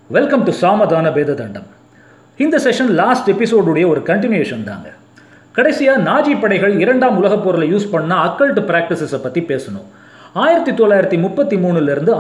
Welcome to சாமதான வேததண்டம். இந்த session last எபிசோடுடைய ஒரு continuation தாங்க. கடைசியாக நாஜி படைகள் இரண்டாம் உலகப் போரில் யூஸ் பண்ண அக்கல்ட் ப்ராக்டிசஸை பற்றி பேசணும். 1933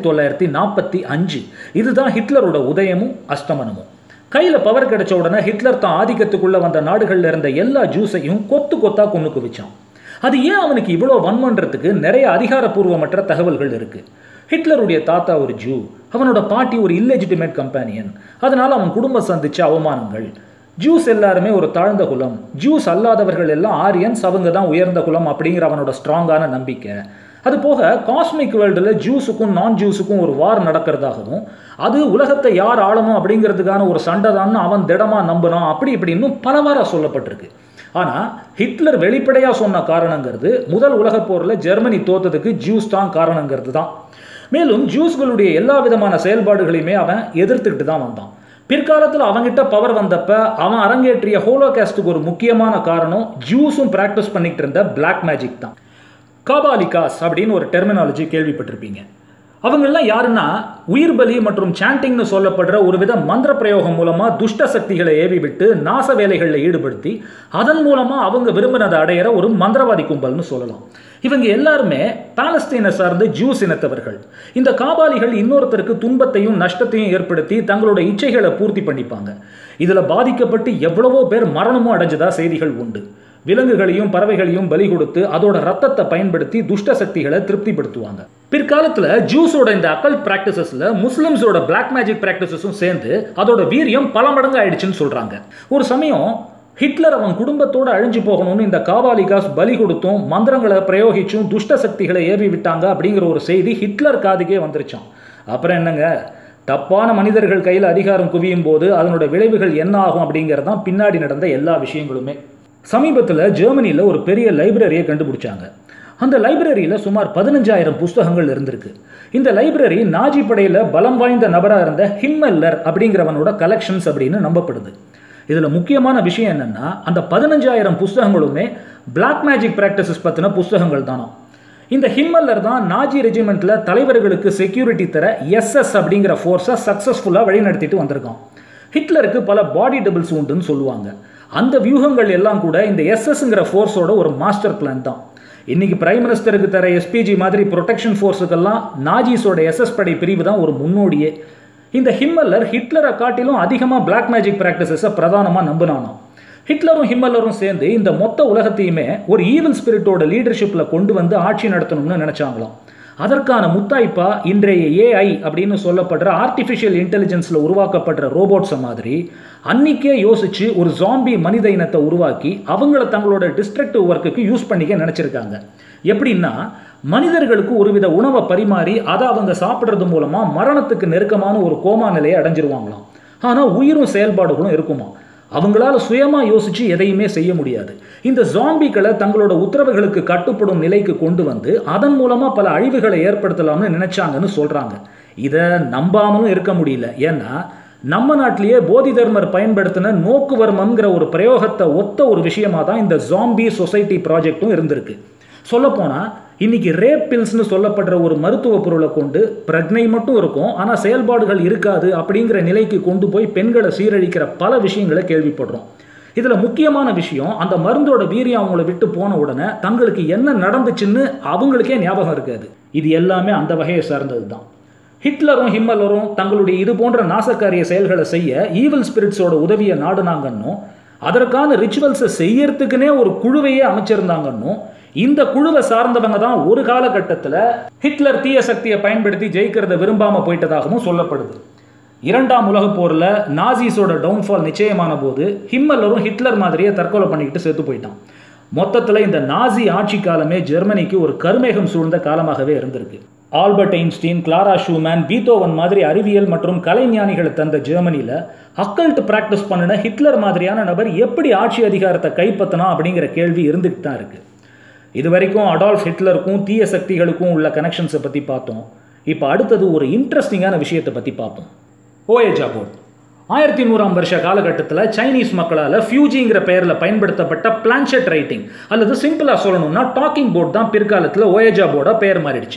1945 இதுதான் ஹிட்லரோட உதயமும் அஸ்தமனமும். கையில் பவர் கிடைச்ச உடனே ஹிட்லர் தான் ஆதிக்கத்துக்குள்ளே வந்த நாடுகளில் இருந்த எல்லா ஜூஸையும் கொத்து கொத்தாக கொண்டு குவிச்சான். அது ஏன் அவனுக்கு இவ்வளோ வன்மன்றதுக்கு நிறைய அதிகாரப்பூர்வமற்ற தகவல்கள் இருக்குது. ஹிட்லருடைய தாத்தா ஒரு ஜூ, அவனோட பாட்டி ஒரு இல்லெஜிட்டிமேட் கம்பேனியன், அதனால் அவன் குடும்பம் சந்திச்ச அவமானங்கள். ஜூஸ் எல்லாருமே ஒரு தாழ்ந்த குலம், ஜூஸ் அல்லாதவர்கள் எல்லாம் ஆரியன்ஸ், அவங்க தான் உயர்ந்த குலம் அப்படிங்கிற அவனோட ஸ்ட்ராங்கான நம்பிக்கை. அது போக காஸ்மிக் வேர்ல்டில் ஜூஸுக்கும் நான் ஜூஸுக்கும் ஒரு வார் நடக்கிறதாகவும் அது உலகத்தை யார் ஆளணும் அப்படிங்கிறதுக்கான ஒரு சண்டை தான் அவன் திடமாக நம்பினான். அப்படி இப்படின்னு பலவாறாக சொல்லப்பட்டிருக்கு. ஆனால் ஹிட்லர் வெளிப்படையாக சொன்ன காரணங்கிறது முதல் உலகப் போரில் ஜெர்மனி தோத்ததுக்கு ஜூஸ் தான் காரணங்கிறது தான். மேலும் ஜூஸ்களுடைய எல்லா விதமான செயல்பாடுகளையுமே அவன் எதிர்த்துக்கிட்டு தான் வந்தான். பிற்காலத்தில் அவங்ககிட்ட பவர் வந்தப்ப அவன் அரங்கேற்றிய ஹோலோகாஸ்டுக்கு ஒரு முக்கியமான காரணம் ஜூஸும் ப்ராக்டிஸ் பண்ணிக்கிட்டு இருந்த பிளாக் மேஜிக் தான். காபாலிகாஸ் அப்படின்னு ஒரு டெர்மினாலஜி கேள்விப்பட்டிருப்பீங்க. அவங்கெல்லாம் யாருன்னா உயிர் பலி மற்றும் சாண்டிங்னு சொல்லப்படுற ஒரு வித மந்திர பிரயோகம் மூலமாக துஷ்ட சக்திகளை ஏவி விட்டு நாச வேலைகளில் ஈடுபடுத்தி அதன் மூலமாக அவங்க விரும்பினதை அடையிற ஒரு மந்திரவாதி கும்பல்னு சொல்லலாம். இவங்க எல்லாருமே பாலஸ்தீனை சார்ந்து ஜூஸ் இனத்தவர்கள். இந்த காபாலிகள் இன்னொருத்தருக்கு துன்பத்தையும் நஷ்டத்தையும் ஏற்படுத்தி தங்களோட இச்சைகளை பூர்த்தி பண்ணிப்பாங்க. இதில் பாதிக்கப்பட்டு எவ்வளவோ பேர் மரணமும் அடைஞ்சதா செய்திகள் உண்டு. விலங்குகளையும் பறவைகளையும் பலி கொடுத்து அதோட ரத்தத்தை பயன்படுத்தி துஷ்ட சக்திகளை திருப்திப்படுத்துவாங்க. பிற்காலத்தில் ஜூஸோட இந்த அக்கல்ட் பிராக்டிசஸில் முஸ்லிம்ஸோட பிளாக் மேஜிக் பிராக்டிசஸும் சேர்ந்து அதோட வீரியம் பல மடங்கு ஆயிடுச்சுன்னு சொல்கிறாங்க. ஒரு சமயம் ஹிட்லர் அவன் குடும்பத்தோடு அழிஞ்சு போகணும்னு இந்த காபாலிகாஸ் பலி கொடுத்தும் மந்திரங்களை பிரயோகிச்சும் துஷ்ட சக்திகளை ஏவி விட்டாங்க அப்படிங்கிற ஒரு செய்தி ஹிட்லர் காதுக்கே வந்துருச்சான். அப்புறம் என்னங்க, தப்பான மனிதர்கள் கையில் அதிகாரம் குவியும் போது அதனோட விளைவுகள் என்ன ஆகும் அப்படிங்கிறது தான் பின்னாடி நடந்த எல்லா விஷயங்களுமே. சமீபத்தில் ஜெர்மனியில் ஒரு பெரிய லைப்ரரியை கண்டுபிடிச்சாங்க. அந்த லைப்ரரியில் சுமார் 15,000 புஸ்தகங்கள் இருந்திருக்கு. இந்த லைப்ரரி நாஜி படையில் பலம் வாய்ந்த நபராக இருந்த ஹிம்மெல்லர் அப்படிங்கிறவனோட கலெக்ஷன்ஸ் அப்படின்னு நம்பப்படுது. இதில் முக்கியமான விஷயம் என்னென்னா, அந்த 15,000 புஸ்தகங்களுமே பிளாக் மேஜிக் ப்ராக்டிசஸ் பற்றின புஸ்தகங்கள் தானோ. இந்த ஹிம்மெல்லர் தான் நாஜி ரெஜிமெண்ட்டில் தலைவர்களுக்கு செக்யூரிட்டி தர எஸ்எஸ் அப்படிங்கிற ஃபோர்ஸை சக்ஸஸ்ஃபுல்லாக வழிநடத்திட்டு வந்திருக்கான். ஹிட்லருக்கு பல பாடி டபுள்ஸ் உண்டுன்னு சொல்லுவாங்க. அந்த வியூகங்கள் எல்லாம் கூட இந்த எஸ்எஸ்ங்கிற ஃபோர்ஸோட ஒரு மாஸ்டர் பிளான் தான். இன்னைக்கு பிரைம் மினிஸ்டருக்கு தர எஸ்பிஜி மாதிரி ப்ரொடெக்ஷன் ஃபோர்ஸுக்கெல்லாம் நாஜிஸோட எஸ்எஸ் படை பிரிவு தான் ஒரு முன்னோடியே. இந்த ஹிம்மெல்லர் ஹிட்லரை காட்டிலும் அதிகமாக பிளாக் மேஜிக் ப்ராக்டிசஸை பிரதானமாக நம்பினானோ. ஹிட்லரும் ஹிம்மெல்லரும் சேர்ந்து இந்த மொத்த உலகத்தையுமே ஒரு ஈவில் ஸ்பிரிட்டோட லீடர்ஷிப்பில் கொண்டு வந்து ஆட்சி நடத்தணும்னு நினச்சாங்களாம். அதற்கான முத்தாய்ப்பா இன்றைய ஏஐ அப்படின்னு சொல்லப்படுற ஆர்டிஃபிஷியல் இன்டெலிஜென்ஸில் உருவாக்கப்படுற ரோபோட்ஸை மாதிரி அன்னைக்கே யோசித்து ஒரு ஜாம்பி மனித இனத்தை உருவாக்கி அவங்கள தங்களோட டிஸ்ட்ரக்டிவ் ஒர்க்குக்கு யூஸ் பண்ணிக்க நினச்சிருக்காங்க. எப்படின்னா, மனிதர்களுக்கு ஒருவித உணவை பரிமாறி அதை அவங்க சாப்பிட்றது மூலமாக மரணத்துக்கு நெருக்கமான ஒரு கோமா நிலையை அடைஞ்சிருவாங்களாம். ஆனால் உயிரும் செயல்பாடுகளும் இருக்குமா. அவங்களால சுயமாக யோசித்து எதையுமே செய்ய முடியாது. இந்த ஜாம்பிகளை தங்களோட உத்தரவுகளுக்கு கட்டுப்படும் நிலைக்கு கொண்டு வந்து அதன் மூலமாக பல அழிவுகளை ஏற்படுத்தலாம்னு நினைச்சாங்கன்னு சொல்கிறாங்க. இதை நம்பாமலும் இருக்க முடியல. ஏன்னா நம்ம நாட்டிலேயே போதி தர்மர் பயன்படுத்தின நோக்குவர்மங்கிற ஒரு பிரயோகத்தை ஒத்த ஒரு விஷயமா தான் இந்த ஜாம்பி சொசைட்டி ப்ராஜெக்டும் இருந்திருக்கு. சொல்லப்போனால் இன்னைக்கு ரேப் பில்ஸ்னு சொல்லப்படுற ஒரு மருத்துவ பொருளை கொண்டு பிரக்னை மட்டும் இருக்கும் ஆனால் செயல்பாடுகள் இருக்காது அப்படிங்கிற நிலைக்கு கொண்டு போய் பெண்களை சீரழிக்கிற பல விஷயங்களை கேள்விப்படுறோம். இதில் முக்கியமான விஷயம், அந்த மருந்தோட வீரியம் அவங்கள விட்டு போன உடனே தங்களுக்கு என்ன நடந்துச்சுன்னு அவங்களுக்கே ஞாபகம் இருக்காது. இது எல்லாமே அந்த வகையை சார்ந்தது தான். ஹிட்லரும் ஹிம்மெல்லரும் தங்களுடைய இது போன்ற நாசக்காரிய செயல்களை செய்ய ஈவில் ஸ்பிரிட்ஸோட உதவியை நாடுனாங்கன்னும் அதற்கான ரிச்சுவல்ஸை செய்யறதுக்குன்னே ஒரு குழுவையே அமைச்சிருந்தாங்கன்னும் இந்த குழுவை சார்ந்தவங்க தான் ஒரு காலகட்டத்தில் ஹிட்லர் தீய சக்தியை பயன்படுத்தி ஜெயிக்கிறத விரும்பாமல் போயிட்டதாகவும் சொல்லப்படுது. இரண்டாம் உலகப் போரில் நாசிஸோட டவுன்ஃபால் நிச்சயமான போது ஹிம்மெல்லரும் ஹிட்லர் மாதிரியே தற்கொலை பண்ணிக்கிட்டு செத்து போயிட்டான். மொத்தத்தில் இந்த நாசி ஆட்சி காலமே ஜெர்மனிக்கு ஒரு கருமேகம் சூழ்ந்த காலமாகவே இருந்திருக்கு. Albert Einstein, Clara Schumann, Beethoven மாதிரி அறிவியல் மற்றும் கலைஞானிகளை தந்த ஜெர்மனியில் அக்கல்ட் ப்ராக்டிஸ் பண்ணின ஹிட்லர் மாதிரியான நபர் எப்படி ஆட்சி அதிகாரத்தை கைப்பற்றினா அப்படிங்கிற கேள்வி இருந்துகிட்டு தான் இருக்குது. இது வரைக்கும் அடால்ஃப் ஹிட்லருக்கும் தீய சக்திகளுக்கும் உள்ள கனெக்ஷன்ஸை பற்றி பார்த்தோம். இப்போ அடுத்தது ஒரு இன்ட்ரெஸ்டிங்கான விஷயத்தை பற்றி பார்ப்போம். ஓயேஜா போர்ட் 1100ஆம் வருஷ காலகட்டத்தில் சைனீஸ் மக்களால் ஃபியூஜிங்கிற பெயரில் பயன்படுத்தப்பட்ட பிளான்ஷெட் ரைட்டிங் அல்லது சிம்பிளாக சொல்லணும்னா டாக்கிங் போர்ட் தான் பிற்காலத்தில் ஓயேஜா போர்டாக பெயர் மாறிடுச்சு.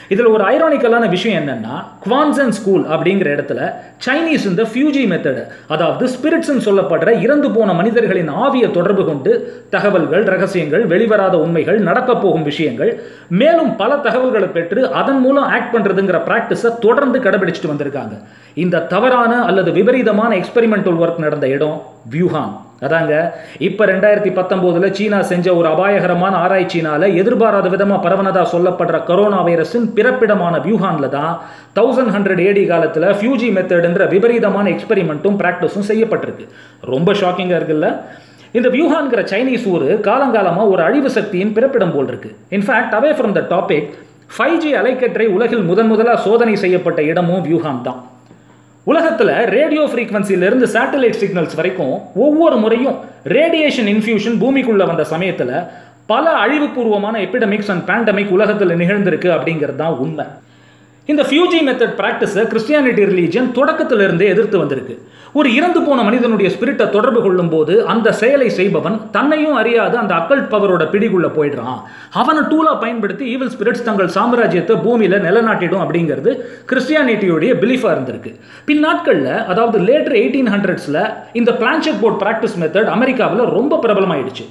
இதில் ஒரு ஐரானிக்கலான விஷயம் என்னன்னா, குவான்சன் ஸ்கூல் அப்படிங்கிற இடத்துல சைனீஸ் இந்த ஃபியூஜி மெத்தட், அதாவது ஸ்பிரிட்ஸ் சொல்லப்படுற இறந்து போன மனிதர்களின் ஆவியை தொடர்பு கொண்டு தகவல்கள், ரகசியங்கள், வெளிவராத உண்மைகள், நடக்க போகும் விஷயங்கள், மேலும் பல தகவல்களை பெற்று அதன் மூலம் ஆக்ட் பண்றதுங்கிற பிராக்டிஸை தொடர்ந்து கடைபிடிச்சிட்டு வந்திருக்காங்க. இந்த தவறான அல்லது விபரீதமான எக்ஸ்பெரிமெண்டல் ஒர்க் நடந்த இடம் வியூஹான். அதாங்க இப்ப 2019 சீனா செஞ்ச ஒரு அபாயகரமான ஆராய்ச்சினால எதிர்பாராத விதமா பரவனதா சொல்லப்படுற கொரோனா வைரஸின் பிறப்பிடமான வியூஹான்ல தான் 1100 AD காலத்துல ஃபியூஜி மெத்தட்ன்ற விபரீதமான எக்ஸ்பெரிமெண்ட்டும் பிராக்டிஸும் செய்யப்பட்டிருக்கு. ரொம்ப ஷாக்கிங்கா இருக்குல்ல? இந்த வியூஹான்கிற சைனீஸ் ஊர் காலங்காலமா ஒரு அழிவு சக்தியின் பிறப்பிடம் போல் இருக்கு. In fact away from the topic, 5G அலைக்கற்றை உலகில் முதலாக சோதனை செய்யப்பட்ட இடமும் வியூஹான் தான். உலகத்தில் ரேடியோ ஃப்ரீக்வன்சியிலிருந்து சேட்டலைட் சிக்னல்ஸ் வரைக்கும் ஒவ்வொரு முறையும் ரேடியேஷன் இன்ஃபியூஷன் பூமிக்குள்ள வந்த சமயத்தில் பல அழிவுபூர்வமான எபிடமிக்ஸ் அண்ட் பேண்டமிக் உலகத்தில் நிகழ்ந்திருக்கு அப்படிங்கிறது தான் உண்மை. இந்த ஃபியூஜி மெத்தட் பிராக்டிஸை கிறிஸ்டியானிட்டி ரிலீஜன் தொடக்கத்திலிருந்தே எதிர்த்து வந்திருக்கு. ஒரு இறந்து போன மனிதனுடைய ஸ்பிரிட்டை தொடர்பு கொள்ளும் போது அந்த செயலை செய்பவன் தன்னையும் அறியாத அந்த அக்கல்ட் பவரோட பிடிக்குள்ள போயிடுறான். அவனை டூலா பயன்படுத்தி ஈவில் ஸ்பிரிட்ஸ் தங்கள் சாம்ராஜ்யத்தை பூமியில நிலநாட்டிடும் அப்படிங்கிறது கிறிஸ்டியானிட்டியோடைய பிலீஃபா இருந்திருக்கு. பின்னாட்களில், அதாவது லேட்டர் 1800s இந்த பிளான்செட் போர்ட் பிராக்டிஸ் மெத்தட் அமெரிக்காவில் ரொம்ப பிரபலமாயிடுச்சு.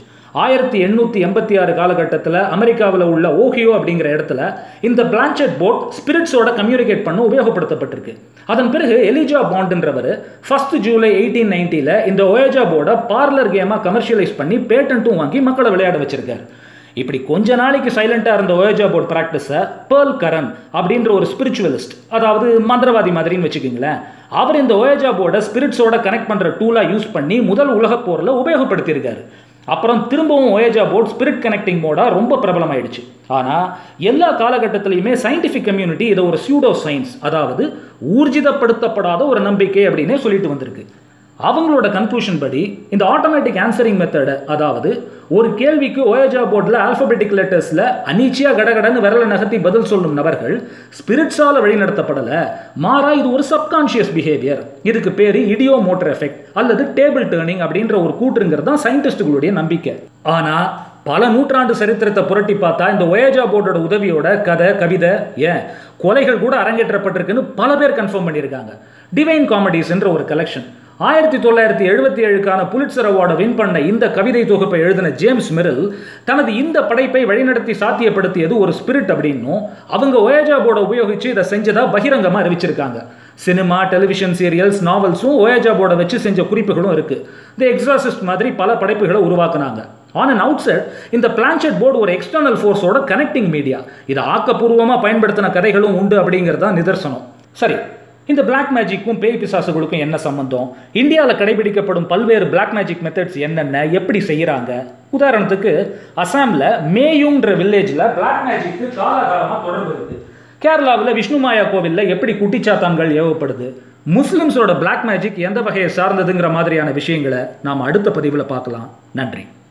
1886 காலகட்டத்தில் அமெரிக்காவில் உள்ள ஓஹியோ அப்படிங்கிற இடத்துல இந்த பிளான்செட் போர்ட் ஸ்பிரிட்ஸோட கம்யூனிகேட் பண்ண உபயோகப்படுத்தப்பட்டிருக்கு. அதன் பிறகு எலிஜா பாண்ட்ன்றவர் 1 ஜூலை 1890 இந்த ஓயேஜா போர்டை பார்லர் கேமாக கமர்ஷியலைஸ் பண்ணி பேட்டன்ட்டும் வாங்கி மக்களை விளையாட வச்சிருக்காரு. இப்படி கொஞ்ச நாளைக்கு சைலண்டாக இருந்த ஓயேஜா போர்ட் பிராக்டிஸை பேர்ல் கரன் அப்படின்ற ஒரு ஸ்பிரிச்சுவலிஸ்ட், அதாவது மந்திரவாதி மாதிரின்னு வச்சுக்கோங்களேன், அவர் இந்த ஓயேஜா போர்டை ஸ்பிரிட்ஸோட கனெக்ட் பண்ணுற டூலாக யூஸ் பண்ணி முதல் உலகப் போரில் உபயோகப்படுத்தியிருக்காரு. அப்புறம் திரும்பவும் ஓயேஜா போர்ட் ஸ்பிரிட் கனெக்டிங் மோடா ரொம்ப பிரபலமாயிடுச்சு. ஆனால் எல்லா காலகட்டத்திலையுமே சயின்டிஃபிக் கம்யூனிட்டி இதை ஒரு சூடோ சயின்ஸ், அதாவது ஊர்ஜிதப்படுத்தப்படாத ஒரு நம்பிக்கை அப்படின்னே சொல்லிட்டு வந்திருக்கு. அவங்களோட கன்க்ளூஷன் படி இந்த ஆட்டோமேட்டிக் ஆன்சரிங் மெத்தட், அதாவது ஒரு கேள்விக்கு ஓயேஜா போர்டில் ஆல்பபெட்டிக் லெட்டர்ஸில் அனிச்சியா கடகடன்னு விரலை நகர்த்தி பதில் சொல்லும் நபர்கள் ஸ்பிரிட்ஸால் வழிநடத்தப்படலை, மாறா இது ஒரு சப்கான்ஷியஸ் பிஹேவியர். இதுக்கு பேர் இடியோ மோட்டர் எஃபெக்ட் அல்லது டேபிள் டேர்னிங் அப்படின்ற ஒரு கூற்றுங்கிறது தான் சயின்டிஸ்டுகளுடைய நம்பிக்கை. ஆனால் பல நூற்றாண்டு சரித்திரத்தை புரட்டி பார்த்தா இந்த ஓயேஜா போர்டோட உதவியோட கதை, கவிதை, ஏன் கொலைகள் கூட அரங்கேற்றப்பட்டிருக்குன்னு பல பேர் கன்ஃபார்ம் பண்ணியிருக்காங்க. டிவைன் காமெடிஸ் என்ற ஒரு கலெக்ஷன் 1977க்கான புலிட்சர் அவார்டை வின் பண்ண இந்த கவிதை தொகுப்பை எழுதின ஜேம்ஸ் மெரில் தனது இந்த படைப்பை வழிநடத்தி சாத்தியப்படுத்தியது ஒரு ஸ்பிரிட் அப்படின்னும் அவங்க ஓயேஜா போர்டை உபயோகிச்சு இதை செஞ்சதா பகிரங்கமாக அறிவிச்சிருக்காங்க. சினிமா, டெலிவிஷன் சீரியல்ஸ், நாவல்ஸும் ஓயேஜா போர்டை வச்சு செஞ்ச குறிப்புகளும் இருக்கு. தி எக்ஸாசிஸ்ட் மாதிரி பல படைப்புகளை உருவாக்குனாங்க. ஆன் அண்ட் அவுட் சைட் இந்த பிளான்செட் போர்டு ஒரு எக்ஸ்டர்னல் ஃபோர்ஸோட கனெக்டிங் மீடியா. இதை ஆக்கப்பூர்வமாக பயன்படுத்தின கதைகளும் உண்டு அப்படிங்கிறதா நிதர்சனம். சரி, இந்த பிளாக் மேஜிக்கும் பேய் பிசாசுகளுக்கும் என்ன சம்பந்தம்? இந்தியாவில் கடைபிடிக்கப்படும் பல்வேறு பிளாக் மேஜிக் மெத்தட்ஸ் என்னென்ன, எப்படி செய்கிறாங்க? உதாரணத்துக்கு அசாமில் மேயுங்கிற வில்லேஜில் பிளாக் மேஜிக்கு காலகாலமாக தொடர்பு இருக்குது. கேரளாவில் விஷ்ணுமாயா கோவிலில் எப்படி குட்டிச்சாத்தான்கள் ஏவப்படுது? முஸ்லிம்ஸோட பிளாக் மேஜிக் எந்த வகையை சார்ந்ததுங்கிற மாதிரியான விஷயங்களை நாம் அடுத்த பதிவில் பார்க்கலாம். நன்றி.